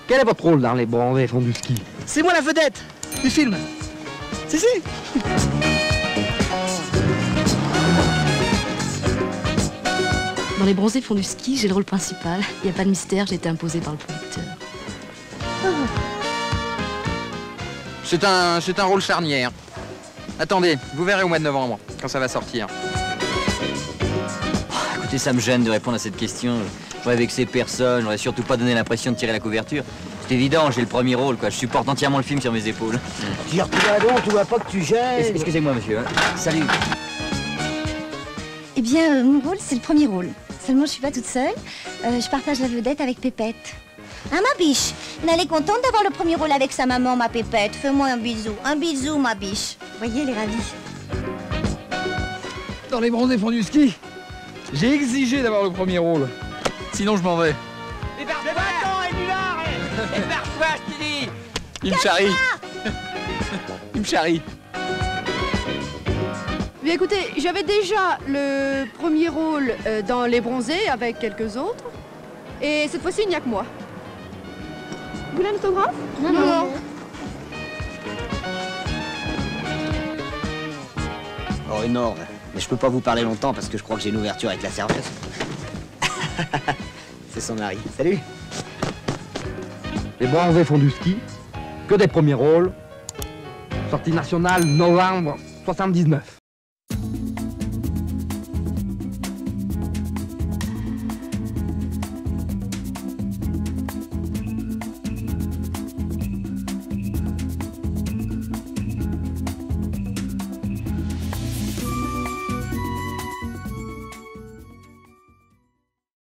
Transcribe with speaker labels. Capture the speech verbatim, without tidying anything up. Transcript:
Speaker 1: Quel est votre rôle dans Les Bronzés font du ski?
Speaker 2: C'est moi la vedette du film. Si, si.
Speaker 3: Dans Les Bronzés font du ski, j'ai le rôle principal. Il n'y a pas de mystère, j'ai été imposée par le producteur.
Speaker 4: C'est un, c'est un rôle charnière. Attendez, vous verrez au mois de novembre, quand ça va sortir.
Speaker 5: Oh, écoutez, ça me gêne de répondre à cette question. J'aurais vexé personne, j'aurais surtout pas donné l'impression de tirer la couverture. C'est évident, j'ai le premier rôle, quoi. Je supporte entièrement le film sur mes épaules.
Speaker 6: Tire-toi donc, tu vois pas que tu gênes.
Speaker 5: Excusez-moi, monsieur. Hein. Salut.
Speaker 7: Eh bien, euh, mon rôle, c'est le premier rôle. Seulement, je suis pas toute seule. Euh, je partage la vedette avec Pépette. Hein, ma biche? Elle est contente d'avoir le premier rôle avec sa maman, ma Pépette. Fais-moi un bisou. Un bisou, ma biche. Vous voyez, elle est ravie.
Speaker 2: Dans Les Bronzés font du ski, j'ai exigé d'avoir le premier rôle. Sinon, je m'en vais.
Speaker 5: Écarte-toi, je te dis.
Speaker 2: Il me charrie. Il me charrie.
Speaker 8: Mais écoutez, j'avais déjà le premier rôle euh, dans Les Bronzés avec quelques autres. Et cette fois-ci, il n'y a que moi. Vous voulez un autographe?
Speaker 7: Non, non, non.
Speaker 6: Oh, énorme. Mais je peux pas vous parler longtemps parce que je crois que j'ai une ouverture avec la serveuse. C'est son mari. Salut.
Speaker 1: Les Bronzés font du ski, que des premiers rôles. Sortie nationale novembre soixante-dix-neuf.